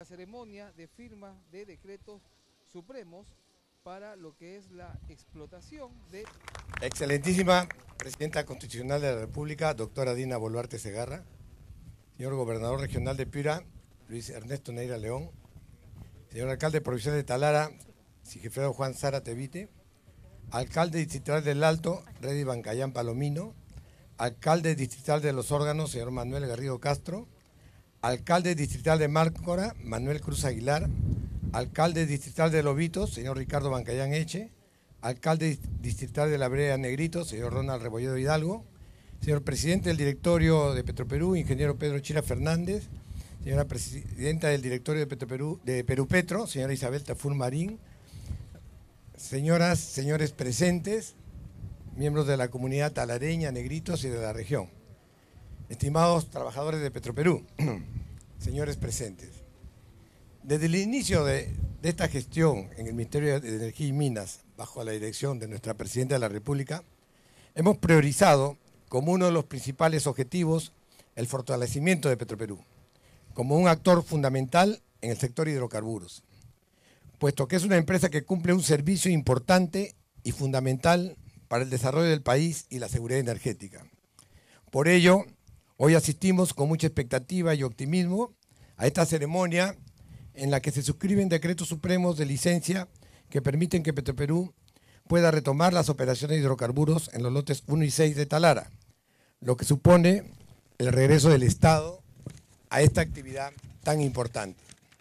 ceremonia de firma de decretos supremos para lo que es la explotación de... Excelentísima Presidenta Constitucional de la República, doctora Dina Boluarte Segarra, señor Gobernador Regional de Piura, Luis Ernesto Neira León, señor Alcalde Provincial de Talara, Sigifredo Juan Zárate Vite, Alcalde Distrital del Alto, Redi Bancayán Palomino, Alcalde Distrital de Los Órganos, señor Manuel Garrido Castro, Alcalde Distrital de Márcora, Manuel Cruz Aguilar, Alcalde Distrital de Lobitos, señor Ricardo Bancayán Eche, Alcalde Distrital de la Brea Negrito, señor Ronald Rebolledo Hidalgo, señor Presidente del Directorio de Petroperú, ingeniero Pedro Chira Fernández, señora Presidenta del Directorio de Petroperú, de Perú Petro, señora Isabel Tafur Marín, señoras, señores presentes, miembros de la comunidad talareña, negritos y de la región, estimados trabajadores de Petroperú, señores presentes. Desde el inicio de esta gestión en el Ministerio de Energía y Minas, bajo la dirección de nuestra Presidenta de la República, hemos priorizado como uno de los principales objetivos el fortalecimiento de Petroperú, como un actor fundamental en el sector hidrocarburos, puesto que es una empresa que cumple un servicio importante y fundamental para el desarrollo del país y la seguridad energética. Por ello, hoy asistimos con mucha expectativa y optimismo a esta ceremonia en la que se suscriben decretos supremos de licencia que permiten que Petroperú pueda retomar las operaciones de hidrocarburos en los lotes 1 y 6 de Talara, lo que supone el regreso del Estado a esta actividad tan importante.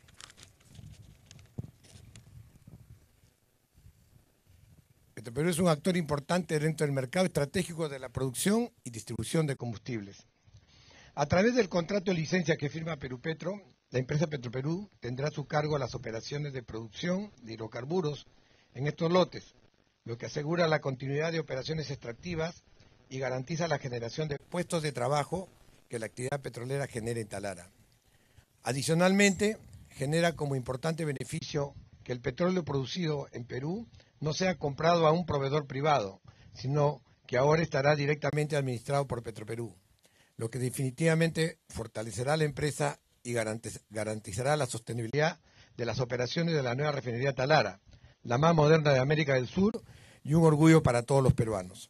Petroperú es un actor importante dentro del mercado estratégico de la producción y distribución de combustibles. A través del contrato de licencia que firma Perú Petro, la empresa Petroperú tendrá a su cargo las operaciones de producción de hidrocarburos en estos lotes, lo que asegura la continuidad de operaciones extractivas y garantiza la generación de puestos de trabajo que la actividad petrolera genera en Talara. Adicionalmente, genera como importante beneficio que el petróleo producido en Perú no sea comprado a un proveedor privado, sino que ahora estará directamente administrado por Petroperú, lo que definitivamente fortalecerá a la empresa y garantizará la sostenibilidad de las operaciones de la nueva refinería Talara, la más moderna de América del Sur y un orgullo para todos los peruanos.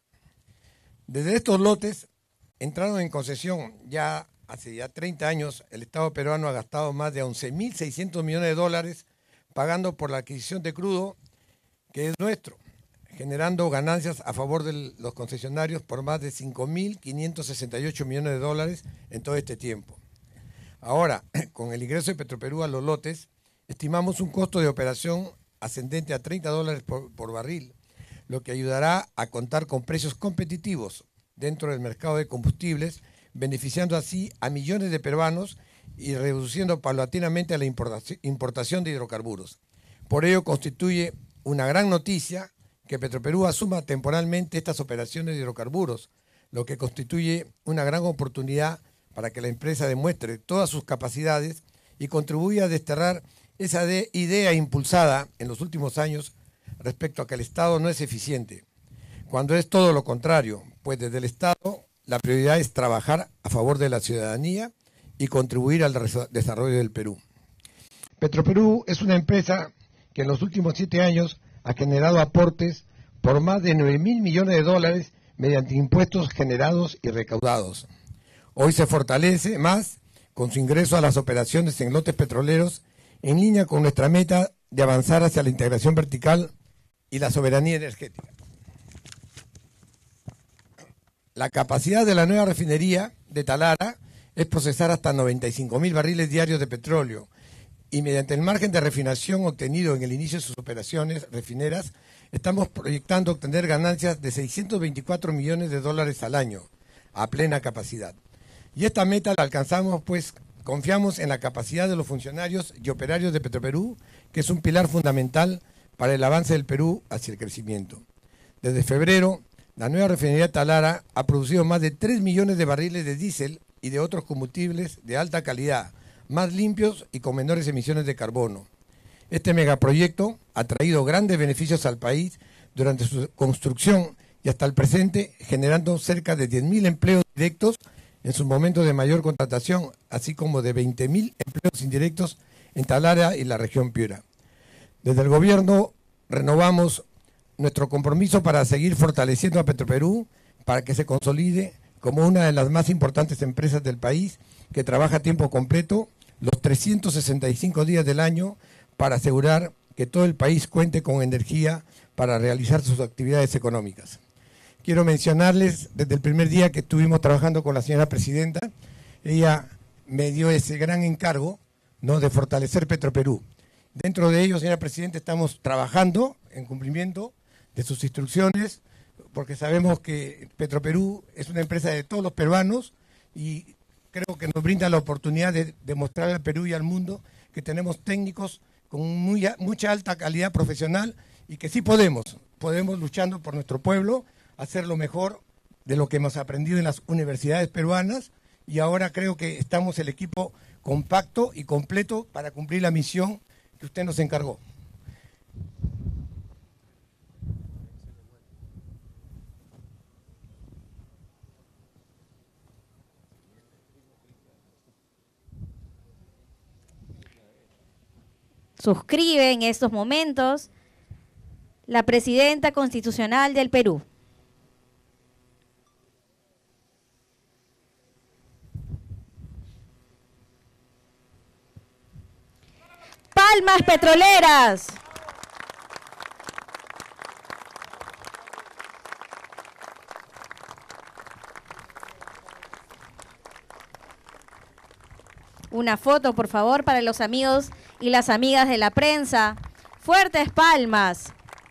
Desde estos lotes entraron en concesión hace 30 años, el Estado peruano ha gastado más de 11.600 millones de dólares pagando por la adquisición de crudo que es nuestro, generando ganancias a favor de los concesionarios por más de 5.568 millones de dólares en todo este tiempo. Ahora, con el ingreso de Petroperú a los lotes, estimamos un costo de operación ascendente a $30 por barril, lo que ayudará a contar con precios competitivos dentro del mercado de combustibles, beneficiando así a millones de peruanos y reduciendo paulatinamente la importación de hidrocarburos. Por ello constituye una gran noticia que Petroperú asuma temporalmente estas operaciones de hidrocarburos, lo que constituye una gran oportunidad para que la empresa demuestre todas sus capacidades y contribuya a desterrar esa idea impulsada en los últimos años respecto a que el Estado no es eficiente, cuando es todo lo contrario, pues desde el Estado la prioridad es trabajar a favor de la ciudadanía y contribuir al desarrollo del Perú. Petroperú es una empresa que en los últimos 7 años ha generado aportes por más de 9.000 millones de dólares mediante impuestos generados y recaudados. Hoy se fortalece más con su ingreso a las operaciones en lotes petroleros en línea con nuestra meta de avanzar hacia la integración vertical y la soberanía energética. La capacidad de la nueva refinería de Talara es procesar hasta 95.000 barriles diarios de petróleo y mediante el margen de refinación obtenido en el inicio de sus operaciones refineras, estamos proyectando obtener ganancias de 624 millones de dólares al año a plena capacidad. Y esta meta la alcanzamos pues confiamos en la capacidad de los funcionarios y operarios de Petroperú, que es un pilar fundamental para el avance del Perú hacia el crecimiento. Desde febrero, la nueva refinería Talara ha producido más de 3 millones de barriles de diésel y de otros combustibles de alta calidad, más limpios y con menores emisiones de carbono. Este megaproyecto ha traído grandes beneficios al país durante su construcción y hasta el presente, generando cerca de 10.000 empleos directos en sus momentos de mayor contratación, así como de 20.000 empleos indirectos en Talara y la región Piura. Desde el gobierno renovamos nuestro compromiso para seguir fortaleciendo a Petroperú, para que se consolide como una de las más importantes empresas del país, que trabaja a tiempo completo los 365 días del año para asegurar que todo el país cuente con energía para realizar sus actividades económicas. Quiero mencionarles, desde el primer día que estuvimos trabajando con la señora presidenta, ella me dio ese gran encargo, ¿no?, de fortalecer Petroperú. Dentro de ello, señora presidenta, estamos trabajando en cumplimiento de sus instrucciones, porque sabemos que Petroperú es una empresa de todos los peruanos y creo que nos brinda la oportunidad de demostrar al Perú y al mundo que tenemos técnicos con mucha alta calidad profesional y que sí podemos luchando por nuestro pueblo, hacer lo mejor de lo que hemos aprendido en las universidades peruanas, y ahora creo que estamos el equipo compacto y completo para cumplir la misión que usted nos encargó. Suscribe en estos momentos la presidenta constitucional del Perú. Palmas petroleras. Una foto, por favor, para los amigos y las amigas de la prensa. Fuertes palmas.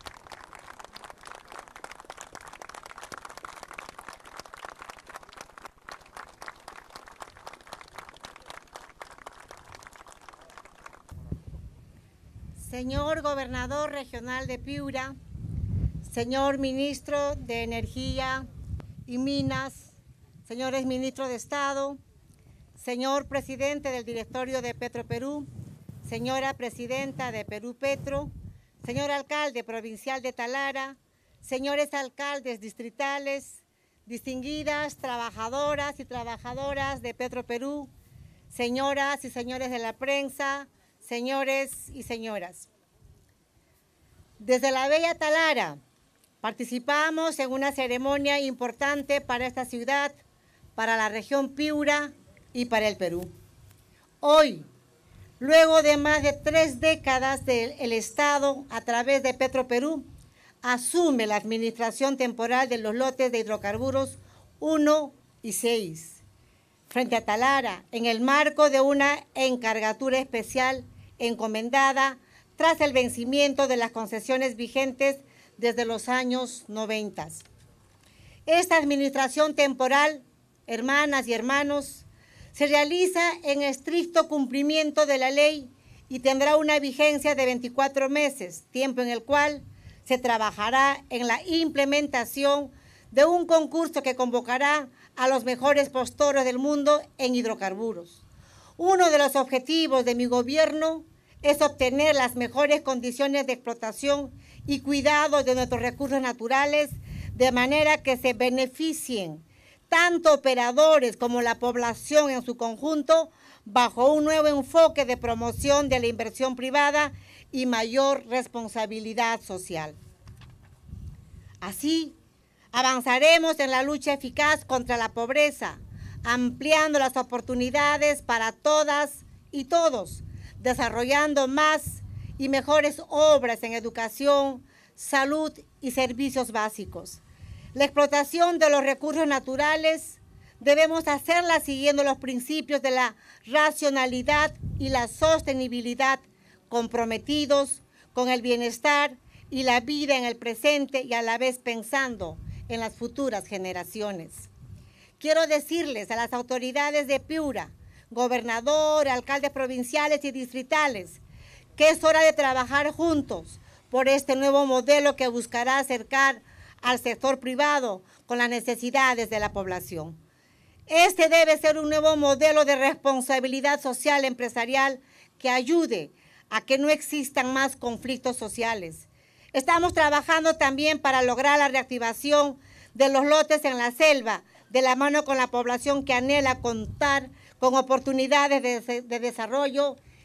Señor Gobernador Regional de Piura, señor Ministro de Energía y Minas, señores Ministros de Estado, señor Presidente del Directorio de Petroperú, señora Presidenta de Perú Petro, señor Alcalde Provincial de Talara, señores alcaldes distritales, distinguidas trabajadoras y trabajadoras de Petroperú, señoras y señores de la prensa, señores y señoras. Desde la bella Talara participamos en una ceremonia importante para esta ciudad, para la región Piura y para el Perú. Hoy, luego de más de 3 décadas el Estado, a través de Petroperú, asume la administración temporal de los lotes de hidrocarburos 1 y 6, frente a Talara, en el marco de una encargatura especial encomendada tras el vencimiento de las concesiones vigentes desde los años 90. Esta administración temporal, hermanas y hermanos, se realiza en estricto cumplimiento de la ley y tendrá una vigencia de 24 meses, tiempo en el cual se trabajará en la implementación de un concurso que convocará a los mejores postores del mundo en hidrocarburos. Uno de los objetivos de mi gobierno es obtener las mejores condiciones de explotación y cuidado de nuestros recursos naturales, de manera que se beneficien tanto operadores como la población en su conjunto, bajo un nuevo enfoque de promoción de la inversión privada y mayor responsabilidad social. Así, avanzaremos en la lucha eficaz contra la pobreza, ampliando las oportunidades para todas y todos, desarrollando más y mejores obras en educación, salud y servicios básicos. La explotación de los recursos naturales debemos hacerla siguiendo los principios de la racionalidad y la sostenibilidad, comprometidos con el bienestar y la vida en el presente y a la vez pensando en las futuras generaciones. Quiero decirles a las autoridades de Piura, gobernador, alcaldes provinciales y distritales, que es hora de trabajar juntos por este nuevo modelo que buscará acercar al sector privado con las necesidades de la población. Este debe ser un nuevo modelo de responsabilidad social empresarial que ayude a que no existan más conflictos sociales. Estamos trabajando también para lograr la reactivación de los lotes en la selva, de la mano con la población que anhela contar con oportunidades de desarrollo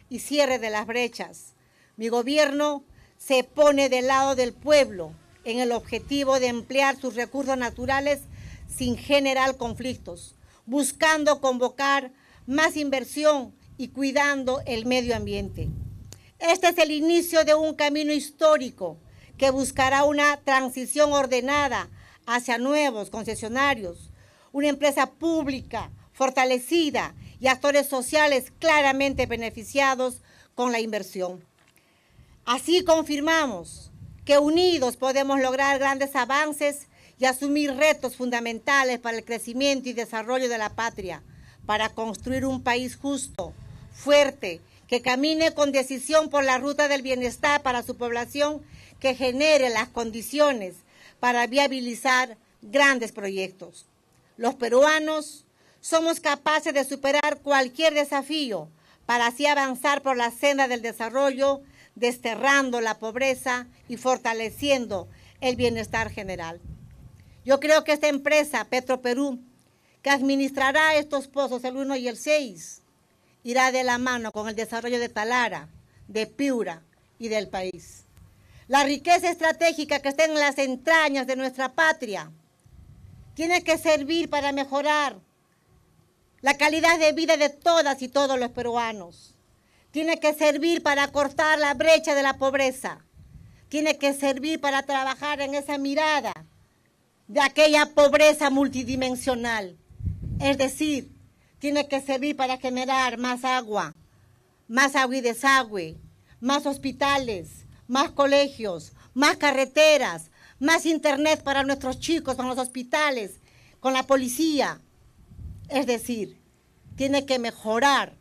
y cierre de las brechas. Mi gobierno se pone del lado del pueblo en el objetivo de emplear sus recursos naturales sin generar conflictos, buscando convocar más inversión y cuidando el medio ambiente. Este es el inicio de un camino histórico que buscará una transición ordenada hacia nuevos concesionarios, una empresa pública fortalecida y actores sociales claramente beneficiados con la inversión. Así confirmamos que unidos podemos lograr grandes avances y asumir retos fundamentales para el crecimiento y desarrollo de la patria, para construir un país justo, fuerte, que camine con decisión por la ruta del bienestar para su población, que genere las condiciones para viabilizar grandes proyectos. Los peruanos somos capaces de superar cualquier desafío para así avanzar por la senda del desarrollo, desterrando la pobreza y fortaleciendo el bienestar general. Yo creo que esta empresa, Petroperú, que administrará estos pozos, el 1 y el 6, irá de la mano con el desarrollo de Talara, de Piura y del país. La riqueza estratégica que está en las entrañas de nuestra patria tiene que servir para mejorar la calidad de vida de todas y todos los peruanos. Tiene que servir para cortar la brecha de la pobreza. Tiene que servir para trabajar en esa mirada de aquella pobreza multidimensional. Es decir, tiene que servir para generar más agua y desagüe, más hospitales, más colegios, más carreteras, más internet para nuestros chicos en los hospitales, con la policía. Es decir, tiene que mejorar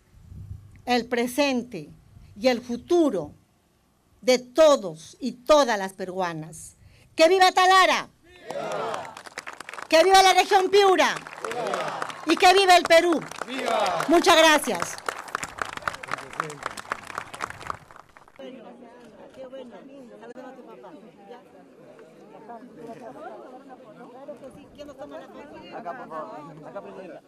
el presente y el futuro de todos y todas las peruanas. ¡Que viva Talara! ¡Viva! ¡Que viva la región Piura! ¡Viva! ¡Y que viva el Perú! ¡Viva! Muchas gracias. Acá, por favor. Acá, presidenta.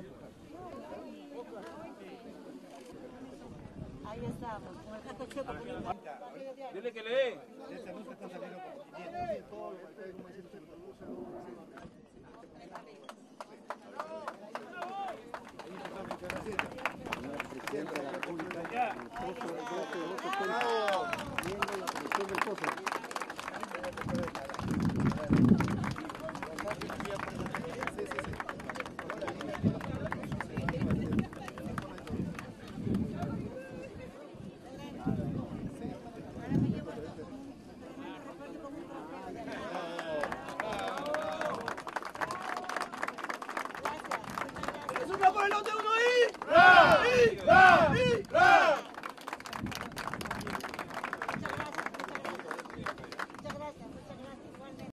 Ahí estamos, con el jato checo. Dile que lee. Presidente de la República, el pozo del viendo la presión del pozo. ¡Es una por el otro!